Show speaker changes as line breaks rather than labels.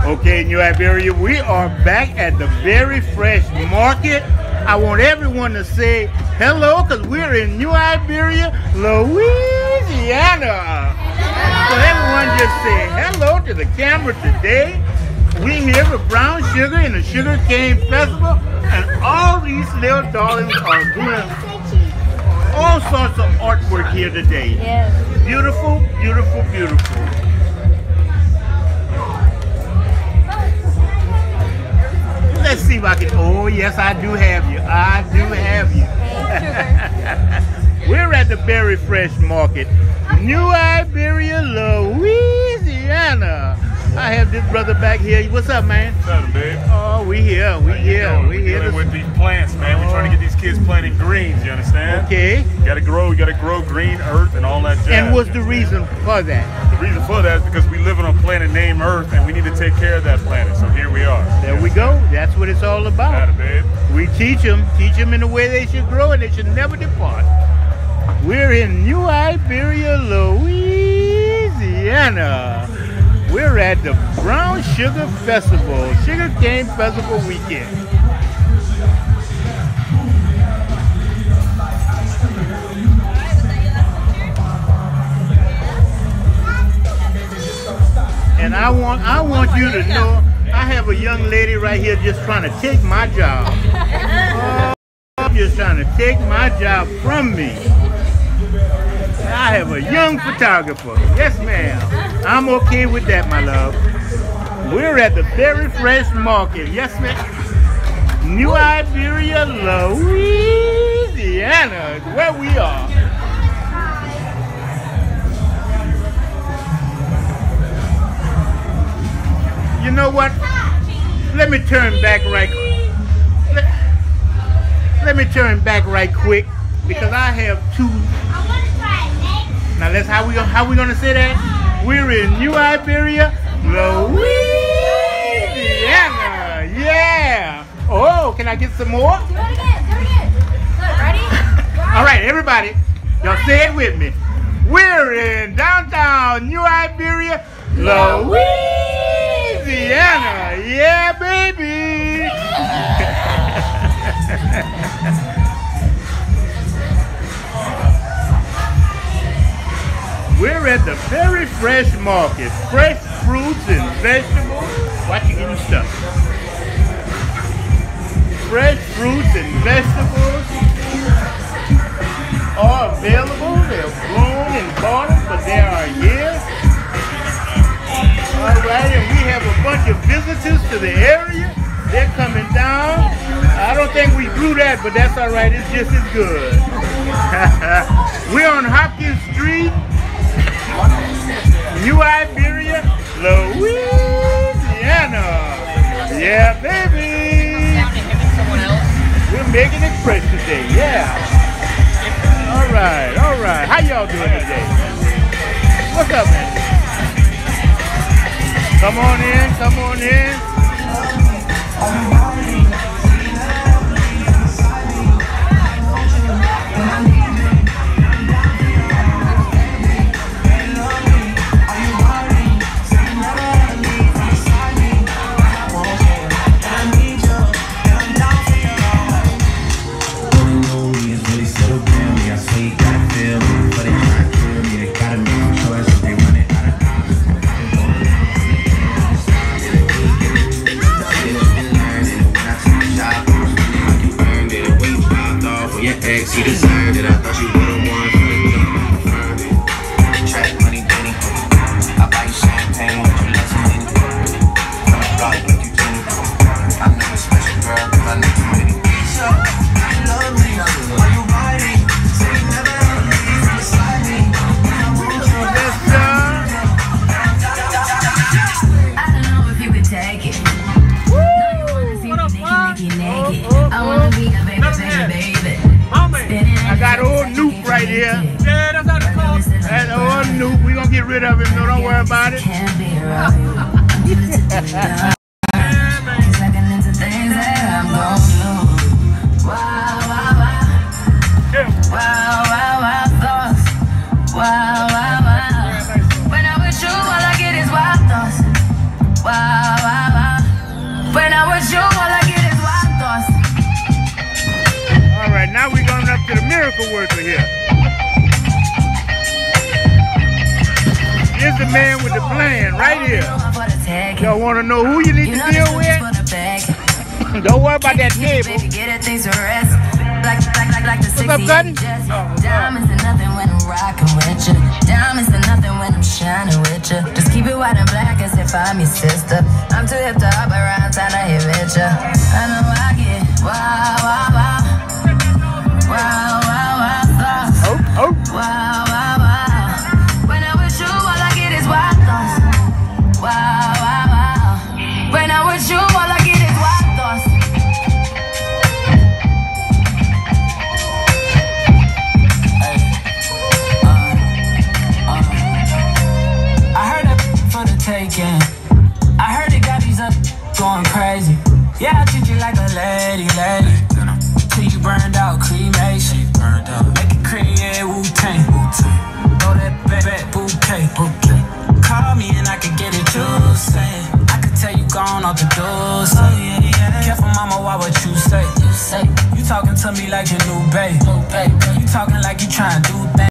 Okay, New Iberia, we are back at the Very Fresh Market. I want everyone to say hello because we're in New Iberia, Louisiana. So everyone just say hello to the camera today. We're here with Brown Sugar in the Sugar Cane Festival, and all these little darlings are doing all sorts of artwork here today.
Yes.
Beautiful, beautiful, beautiful. Let's see if I can. Oh, yes, I do have you. I do have you. We're at the Very Fresh Market, New Iberia, Louisiana. I have this brother back here. What's up, man?
What's up, babe?
Oh, we here. We here.
We're dealing with these plants, man. We're trying to get these kids planting greens. You understand?
Okay.
You gotta grow green earth and all that jazz.
And what's the reason for that?
The reason for that is because we live on a planet named Earth, and we need to take care of that planet. So here we are.
There we go. That's what it's all about.
Got it, babe.
We teach them in the way they should grow, and they should never depart. We're in New Iberia, Louisiana. We're at the Brown Sugar Festival, Sugar Cane Festival weekend. And I want you to know, I have a young lady right here just trying to take my job. Oh, just trying to take my job from me. I have a young photographer. Yes, ma'am. I'm okay with that, my love. We're at the Very Fresh Market. Yes, ma'am. New Iberia, Louisiana is where we are. You know what? Let me turn back right quick. Let me turn back right quick because I have two. Now that's how we gonna say that? We're in New Iberia, Louisiana. Yeah. Oh, can I get some more?
Do it again. Look, ready?
All right, everybody, y'all say it with me. We're in downtown New Iberia, Louisiana. Yeah, baby. We're at the Very Fresh Market. Fresh fruits and vegetables. Watch you getting stuff. Fresh fruits and vegetables are available. They're grown in bottles, but they are here. All right, and we have a bunch of visitors to the area. They're coming down. I don't think we grew that, but that's all right. It's just as good. We're on Hopkins Street, New Iberia, Louisiana. Yeah, baby. We're making it fresh today. Yeah. All right. How y'all doing today? What's up, man? Come on in.
He deserved it. I thought you would've won for the confirmed it. Track money, Benny. I buy you champagne, but you let some Henny. From the block, like you Jenny. I know a special girl, cause I know too many. So, you love me. Why you riding? Say you never ever leave from beside me. I want you.
I don't know if you could take it. Now you wanna see me naked. I wanna be a baby.
I got old Noop right here.
Yeah, that's how they call it.
That's old Noop. We gonna get rid of him, so don't worry about it.
When I'm with you, all I get is wild thoughts. Wow.
miracle worker here. Here's the man with the plan right here. Y'all want to know who you need to deal with? Don't worry about that table. What's up, Cutting?
Diamonds are nothing when I'm rocking with you. Diamonds are nothing when I'm shining with you. Just keep it white and black as if I'm your sister. I'm too hip to hop around, time to hit with ya. I know I get wow, wow, wow. Wow, wow, wow, thoughts.
Oh.
Wow, wow, wow. When I'm with you, all I get is wild thoughts. Wow, wow, wow. When I'm with you, all I get is wild thoughts. I heard that for the taking. I heard it got these up going crazy. Yeah, I treat you like a lady. Till you burned out, cremation. Make it create Wu-Tang. Throw that back bouquet. Call me and I can get it juicy. I could tell you gone off the door. Careful, mama, why what you say? You talking to me like your new babe. You talking like you trying to do things.